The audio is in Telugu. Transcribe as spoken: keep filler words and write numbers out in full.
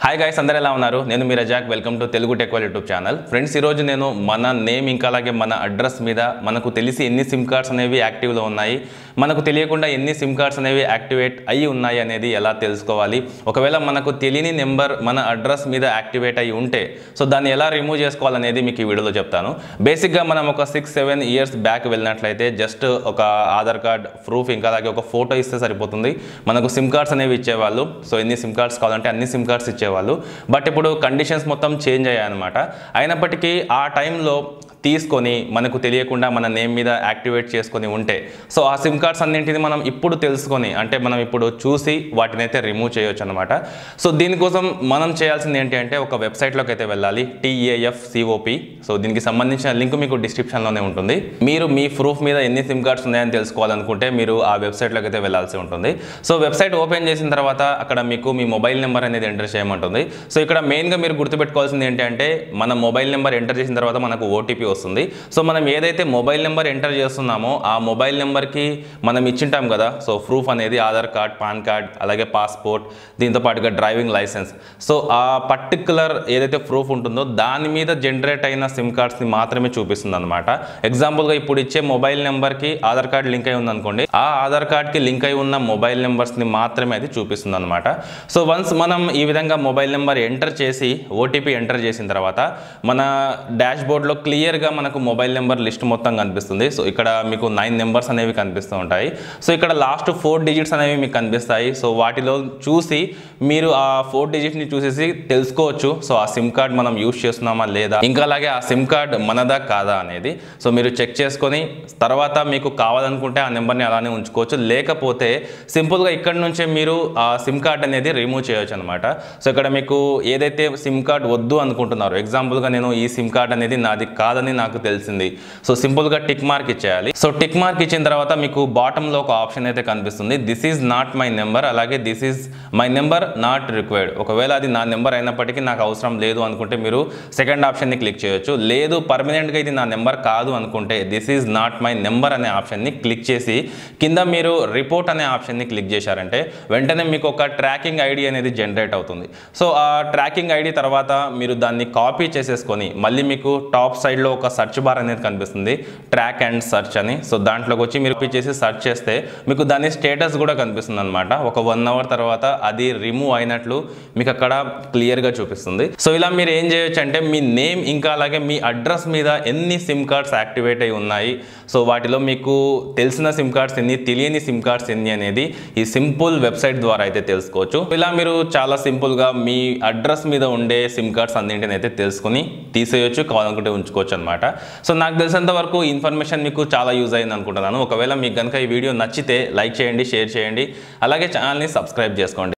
హాయ్ గైస్ అందరూ ఎలా ఉన్నారు నేను మీ Razak welcome to Telugu techword YouTube channel friends ఈ రోజు నేను మన నేమ్ ఇంకా అలాగే మన అడ్రస్ మీద మనకు తెలిసి ఎన్ని సిమ్ కార్డ్స్ అనేవి యాక్టివ్ లో ఉన్నాయి మనకు తెలియకుండా ఎన్ని సిమ్ కార్డ్స్ అనేవి యాక్టివేట్ అయ్యి ఉన్నాయి అనేది ఎలా తెలుసుకోవాలి ఒకవేళ మనకు తెలియని నెంబర్ మన అడ్రస్ మీద యాక్టివేట్ అయ్యి ఉంటే సో దాన్ని ఎలా రిమూవ్ చేసుకోవాలనేది మీకు ఈ వీడియోలో చెప్తాను బేసిక్ గా మనం ఒక సిక్స్ సెవెన్ ఇయర్స్ బ్యాక్ వెళ్ళినట్లయితే జస్ట్ ఒక ఆధార్ కార్డ్ ప్రూఫ్ ఇంకా అలాగే ఒక ఫోటో ఇస్తే సరిపోతుంది మనకు సిమ్ కార్డ్స్ అనేవి ఇచ్చేవాళ్ళు సో ఎన్ని సిమ్ కార్డ్స్ కావాలంటే అన్ని సిమ్ కార్డ్స్ ఇచ్చే వాళ్ళు బట్ ఇప్పుడు కండిషన్స్ మొత్తం చేంజ్ అయ్యాయన్నమాట అయినప్పటికీ ఆ టైంలో తీసుకొని మనకు తెలియకుండా మన నేమ్ మీద యాక్టివేట్ చేసుకొని ఉంటే సో ఆ సిమ్ కార్డ్స్ అన్నింటిని మనం ఇప్పుడు తెలుసుకొని అంటే మనం ఇప్పుడు చూసి వాటిని అయితే రిమూవ్ చేయొచ్చు అనమాట సో దీనికోసం మనం చేయాల్సింది ఏంటి అంటే ఒక వెబ్సైట్లోకి అయితే వెళ్ళాలి టీఏఎఫ్ సిఓపి సో దీనికి సంబంధించిన లింక్ మీకు డిస్క్రిప్షన్లోనే ఉంటుంది మీరు మీ ప్రూఫ్ మీద ఎన్ని సిమ్ కార్డ్స్ ఉన్నాయని తెలుసుకోవాలనుకుంటే మీరు ఆ వెబ్సైట్లోకి అయితే వెళ్ళాల్సి ఉంటుంది సో వెబ్సైట్ ఓపెన్ చేసిన తర్వాత అక్కడ మీకు మీ మొబైల్ నెంబర్ అనేది ఎంటర్ చేయమంటుంది సో ఇక్కడ మెయిన్గా మీరు గుర్తుపెట్టుకోవాల్సింది ఏంటి అంటే మన మొబైల్ నెంబర్ ఎంటర్ చేసిన తర్వాత మనకు ఓటీపీ వస్తుంది సో మనం ఏదైతే మొబైల్ నెంబర్ ఎంటర్ చేస్తున్నామో ఆ మొబైల్ నెంబర్కి మనం ఇచ్చింటాం కదా సో ప్రూఫ్ అనేది ఆధార్ కార్డ్ పాన్ కార్డ్ అలాగే పాస్పోర్ట్ దీంతో పాటుగా డ్రైవింగ్ లైసెన్స్ సో ఆ పర్టికులర్ ఏదైతే ప్రూఫ్ ఉంటుందో దాని మీద జనరేట్ అయిన సిమ్ కార్డ్స్ని మాత్రమే చూపిస్తుంది అనమాట ఎగ్జాంపుల్గా ఇప్పుడు ఇచ్చే మొబైల్ నెంబర్కి ఆధార్ కార్డ్ లింక్ అయి ఉందనుకోండి ఆ ఆధార్ కార్డ్కి లింక్ అయి ఉన్న మొబైల్ నెంబర్స్ని మాత్రమే అది చూపిస్తుంది అనమాట సో వన్స్ మనం ఈ విధంగా మొబైల్ నెంబర్ ఎంటర్ చేసి ఓటీపీ ఎంటర్ చేసిన తర్వాత మన డాష్ బోర్డ్లో క్లియర్గా మనకు మొబైల్ నెంబర్ లిస్ట్ మొత్తం కనిపిస్తుంది సో ఇక్కడ మీకు నైన్ నెంబర్స్ అనేవి కనిపిస్తూ ఉంటాయి సో ఇక్కడ లాస్ట్ ఫోర్ డిజిట్స్ అనేవి మీకు కనిపిస్తాయి సో వాటిలో చూసి మీరు ఆ ఫోర్ డిజిట్ని చూసేసి తెలుసుకోవచ్చు సో ఆ సిమ్ కార్డ్ మనం యూజ్ చేస్తున్నామా లేదా ఇంకా అలాగే ఆ సిమ్ కార్డ్ మనదా కాదా అనేది సో మీరు చెక్ చేసుకొని తర్వాత మీకు కావాలనుకుంటే ఆ నెంబర్ని అలానే ఉంచుకోవచ్చు లేకపోతే సింపుల్గా ఇక్కడ నుంచే మీరు ఆ సిమ్ కార్డ్ అనేది రిమూవ్ చేయొచ్చు అనమాట సో ఇక్కడ మీకు ఏదైతే సిమ్ కార్డ్ వద్దు అనుకుంటున్నారో ఎగ్జాంపుల్గా నేను ఈ సిమ్ కార్డ్ అనేది నాది కాదని నాకు తెలిసింది సో సింపుల్గా టిక్ మార్క్ ఇచ్చేయాలి సో టిక్ మార్క్ ఇచ్చిన తర్వాత మీకు బాటంలో ఒక ఆప్షన్ అయితే కనిపిస్తుంది this is not my number అలాగే this is my number not required ఒకవేళ అది నా నెంబర్ అయినప్పటికీ నాకు అవసరం లేదు అనుకుంటే మీరు సెకండ్ ఆప్షన్ని క్లిక్ చేయొచ్చు లేదు పర్మనెంట్గా ఇది నా నెంబర్ కాదు అనుకుంటే this is not my number అనే ఆప్షన్ని క్లిక్ చేసి కింద మీరు రిపోర్ట్ అనే ఆప్షన్ని క్లిక్ చేశారంటే వెంటనే మీకు ఒక ట్రాకింగ్ ఐడి అనేది జనరేట్ అవుతుంది సో ఆ ట్రాకింగ్ ఐడి తర్వాత మీరు దాన్ని కాపీ చేసేసుకొని మళ్ళీ మీకు టాప్ సైడ్లో ఒక సర్చ్ బార్ అనేది కనిపిస్తుంది ట్రాక్ అండ్ సర్చ్ అని సో దాంట్లోకి వచ్చి మీరు చేసి సర్చ్ చేస్తే మీకు దాని స్టేటస్ కూడా కనిపిస్తుంది అనమాట ఒక వన్ అవర్ తర్వాత అది రిమూవ్ అయినట్లు మీకు అక్కడ క్లియర్గా చూపిస్తుంది సో ఇలా మీరు ఏం చేయొచ్చు అంటే మీ నేమ్ ఇంకా అలాగే మీ అడ్రస్ మీద ఎన్ని సిమ్ కార్డ్స్ యాక్టివేట్ అయి ఉన్నాయి సో వాటిలో మీకు తెలిసిన సిమ్ కార్డ్స్ ఎన్ని తెలియని సిమ్ కార్డ్స్ ఎన్ని అనేది ఈ సింపుల్ వెబ్సైట్ ద్వారా అయితే తెలుసుకోవచ్చు ఇలా మీరు చాలా సింపుల్గా మీ అడ్రస్ మీద ఉండే సిమ్ కార్డ్స్ అన్నింటిని అయితే తెలుసుకొని తీసేయొచ్చు కావాలనుకుంటే ఉంచుకోవచ్చు అనమాట సో నాకు తెలిసినంత వరకు ఇన్ఫర్మేషన్ మీకు చాలా యూజ్ అయింది అనుకుంటున్నాను ఒకవేళ మీకు కనుక ఈ వీడియో నచ్చితే లైక్ చేయండి షేర్ చేయండి అలాగే ఛానల్ని సబ్స్క్రైబ్ చేసుకోండి